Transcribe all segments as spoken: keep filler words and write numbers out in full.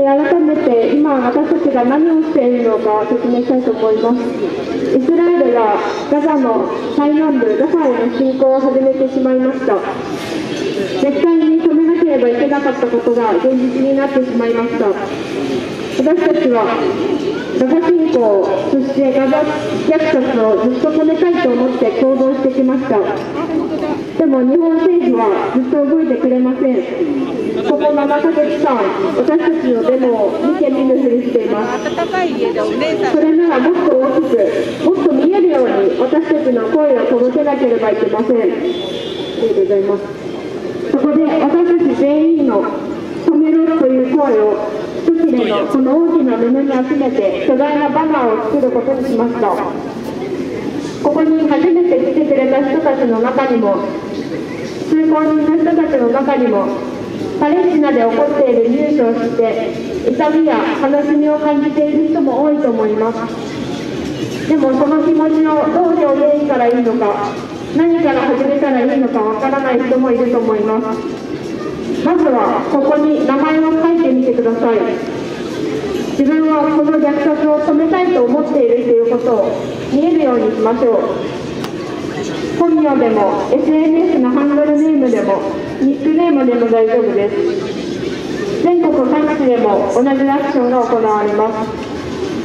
えー、改めて今私たちが何をしているのか説明したいと思います。イスラエルがガザの最南部ラファへの侵攻を始めてしまいました。絶対に止めなければいけなかったことが現実になってしまいました。私たちはガザ侵攻、そしてガザ虐殺をずっと止めたいと思って行動してきました。でも日本政府はずっと動いてくれません。ここななかげつかん、私たちのデモを見て見ぬふりしています。それならもっと大きく、もっと見えるように私たちの声を届けなければいけません。ありがとうございます。そこで私たち全員の止めろという声を一切れのこの大きな布に集めて巨大なバナーを作ることにしました。ここに初めて来てくれた人たちの中にも、通行人の人たちの中にも、パレスチナで起こっているニュースを知って痛みや悲しみを感じている人も多いと思います。でもその気持ちをどう表現したらいいのか、何から始めたらいいのかわからない人もいると思います。まずはここに名前を書いてみてください。自分はこの虐殺を止めたいと思っているということを見えるようにしましょう。本名でも エスエヌエス のハンドルネームでもニックネームでも大丈夫です。全国各地でも同じアクションが行われます。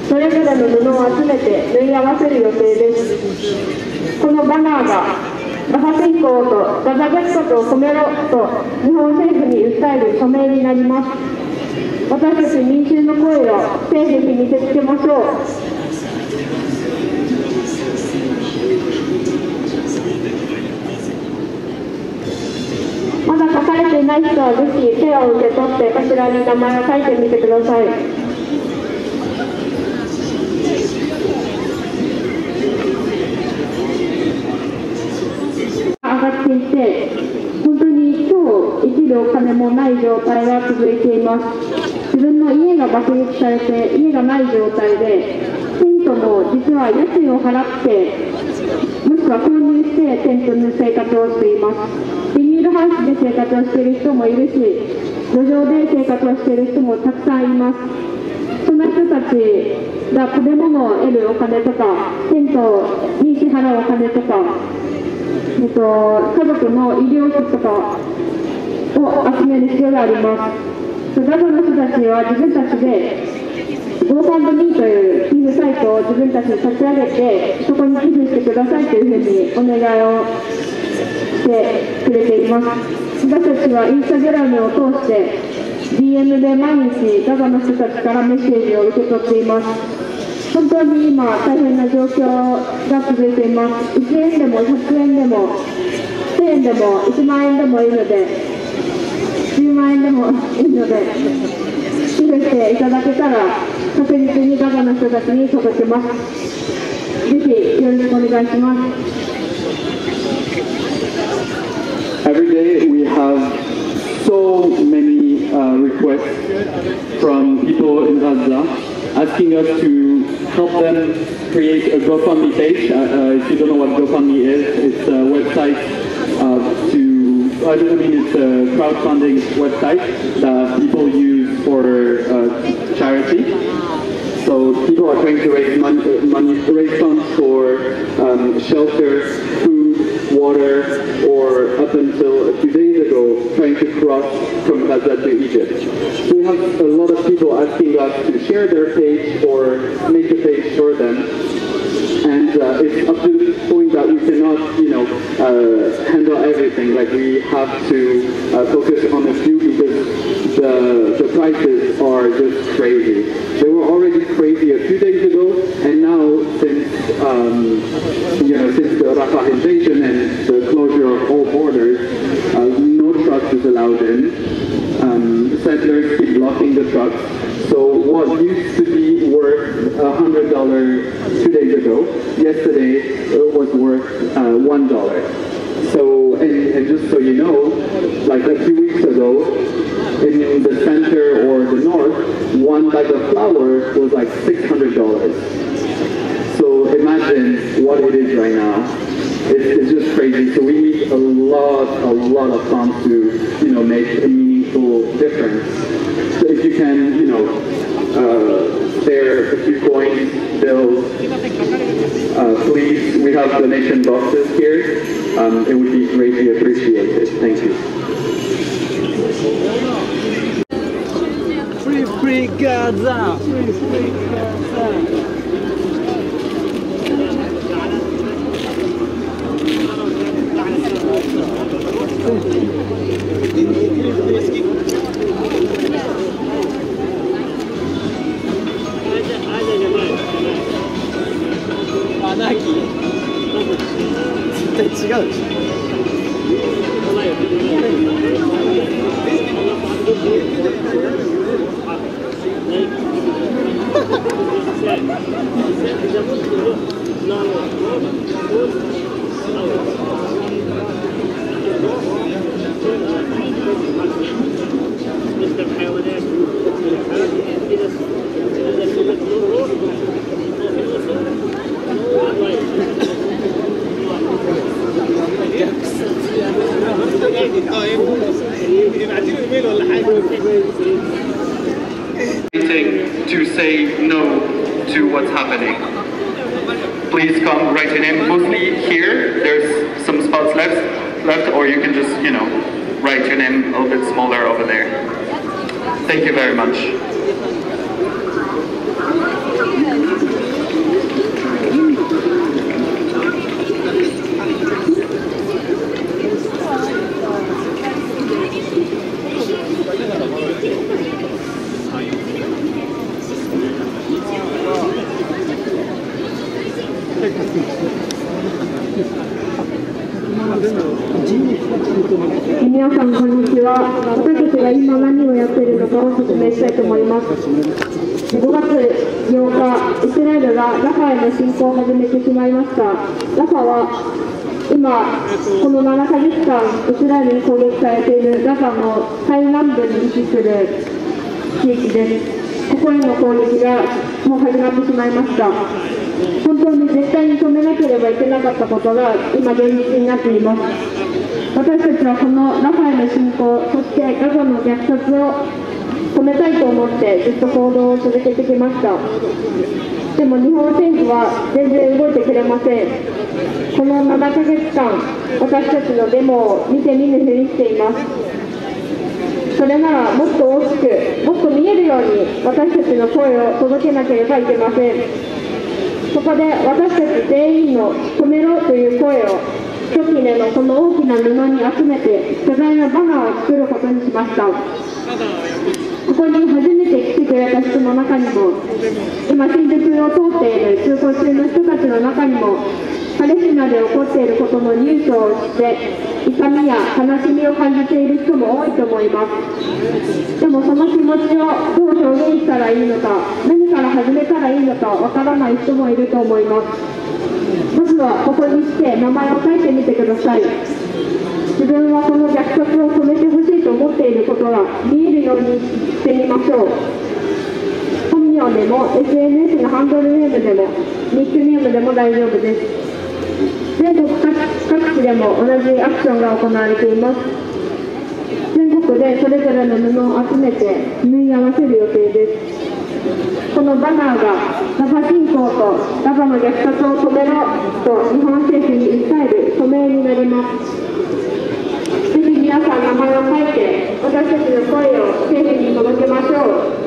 それぞれの布を集めて縫い合わせる予定です。このバナーがガザ侵攻とガザ虐殺を止めろと日本政府に訴える署名になります。私たち民衆の声を政府に見せつけましょう。まだ書かれていない人はぜひ手を受け取ってこちらに名前を書いてみてください。上がっていて、本当に今日生きるお金もない状態が続いています。自分の家が爆撃されて家がない状態で、テントも実は家賃を払ってもしくは購入してテントの生活をしています。ビニールハウスで生活をしている人もいるし、路上で生活をしている人もたくさんいます。そんな人たちが食べ物を得るお金とか、テントに支払うお金とか、えっと、家族の医療費とかを集める必要があります。ガザの人たちは自分たちで ゴーファンドミー という寄付サイトを自分たちで立ち上げて、そこに寄付してくださいというふうにお願いをしてくれています。私たちはインスタグラムを通して ディーエム で毎日ガザの人たちからメッセージを受け取っています。本当に今大変な状況が続いています。いちえんでもひゃくえんでもせんえんでもいちまんえんでもいいので、じゅうまんえんでもいいので寄付していただけたら確実にガザの人たちに届けます。ぜひよろしくお願いします。 Every day we have so many uh, requests from people in Gaza asking us to help them create a GoFundMe page. Uh, uh, if you don't know what GoFundMe is, it's a website uh, to, I mean it's a crowdfunding website that people use for uh, charity. So people are trying to raise money, money raise funds for um, shelter, food, water, or up until a few days ago, trying to cross from Gaza to Egypt. So we have a lot of people asking us to share their page or make a page for them. And uh, it's up to the point that we cannot, you know, uh, handle everything. Like we have to uh, focus on a few because the, the prices are just crazy. They were already crazy a few days ago, and now since, um, you know, since the Rafah invasion and the closure of all borders, uh, no trucks is allowed in. Um, settlers keep blocking the trucks. So what used to be worth one hundred dollars two days ago, yesterday it was worth uh, one dollar. So, and, and just so you know, like a few weeks ago, in the center or the north, one bag of flour was like six hundred dollars. So imagine what it is right now. It's, it's just crazy. So we need a lot, a lot of funds to, you know, make a meaningful difference. So if you can, you know, spare a few coins, bills, uh, please, we have donation boxes here. Um, it would be greatly appreciated. Thank you. Free, free Gaza! Free, free Gaza!アナーキー絶対違うでしょ。 To say no to what's happening. Please come write your name. Mostly here, there's some spots left, left, or you can just, you know, write your name a little bit smaller over there. Thank you very much. 皆さんこんにちは。私たちが今何をやっているのかを説明したいと思います。ごがつようか、イスラエルがラファへの侵攻を始めてしまいました。ラファは今、このななかげつかん、イスラエルに攻撃されているラファの最南部に位置する地域です。ここへの攻撃がもう始まってしまいました。本当に絶対に止めなければいけなかったことが今現実になっています。私たちはこのラファへの侵攻、そしてガザの虐殺を止めたいと思ってずっと行動を続けてきました。でも日本政府は全然動いてくれません。このななかげつかん、私たちのデモを見て見ぬふりしています。それならもっと大きく、もっと見えるように私たちの声を届けなければいけません。そこで私たち全員の止めろという声を一切れのこの大きな布に集めて巨大なバナーを作ることにしました。ここに初めて来てくれた人の中にも、今新宿を通っている通行中の人たちの中にも、パレスチナで起こっていることのニュースを知って痛みや悲しみを感じている人も多いと思います。でもその気持ちをどう表現したらいいのか、何から始めたらいいのかわからない人もいると思います。まずはここに来て名前を書いてみてください。自分はこの虐殺を止めてほしいと思っていることが見えるようにしてみましょう。本名でも エスエヌエス のハンドルネームでもニックネームでも大丈夫です。全国各地でも同じアクションが行われています。全国でそれぞれの布を集めて縫い合わせる予定です。このバナーがラファ侵攻とラファの虐殺を止めろと日本政府に訴える署名になります。ぜひ皆さん名前を書いて私たちの声を政府に届けましょう。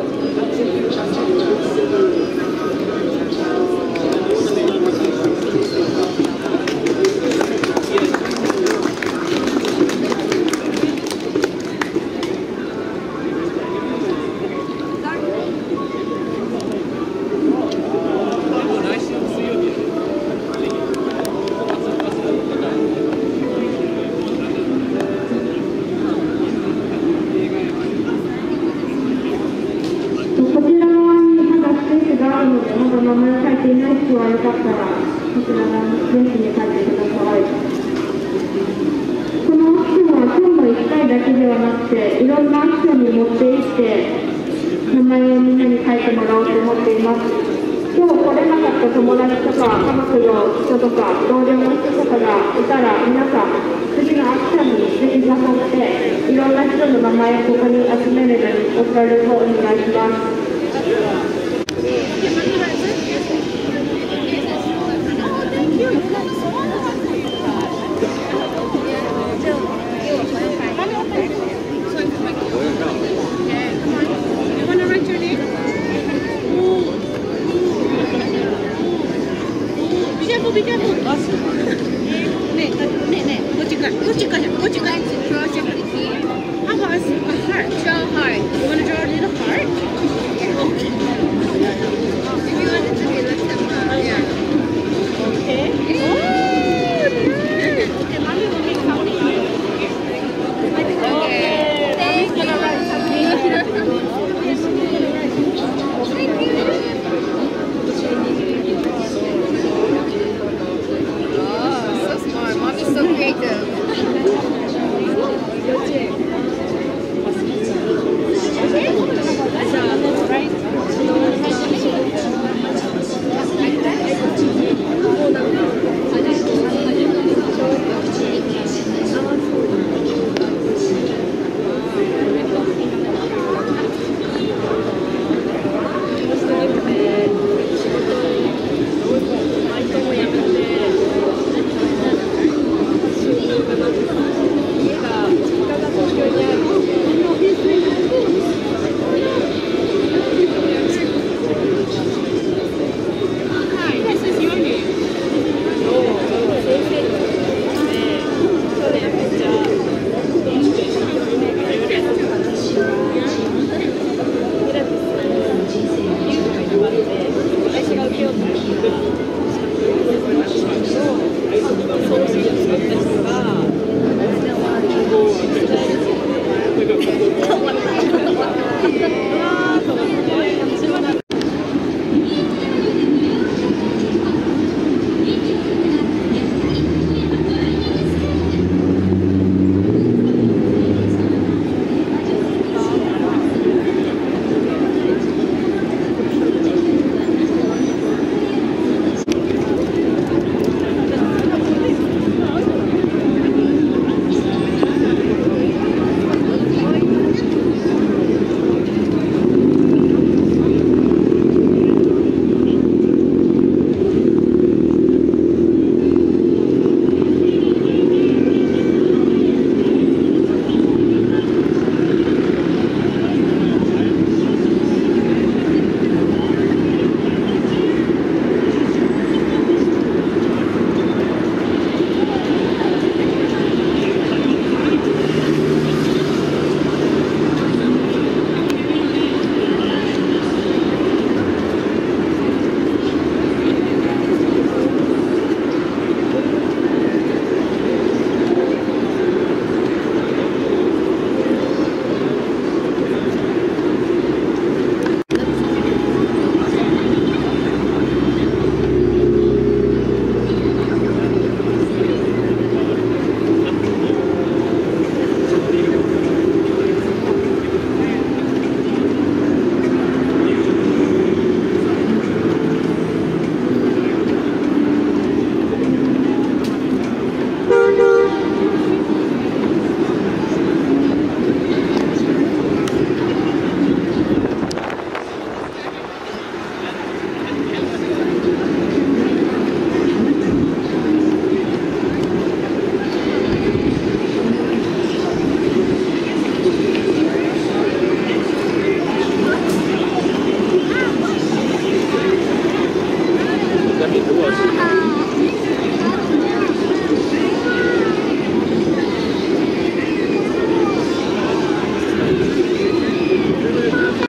名前を書いていない人はよかったらこちら側の電気に書いてください。このアクションは今日のいっかいだけではなくていろんなアクションに持っていって名前をみんなに書いてもらおうと思っています。今日来れなかった友達とか家族の人とか同僚の人とかがいたら皆さん次のアクションにぜひ誘っていろんな人の名前をここに集めるのにお協力をお願いします。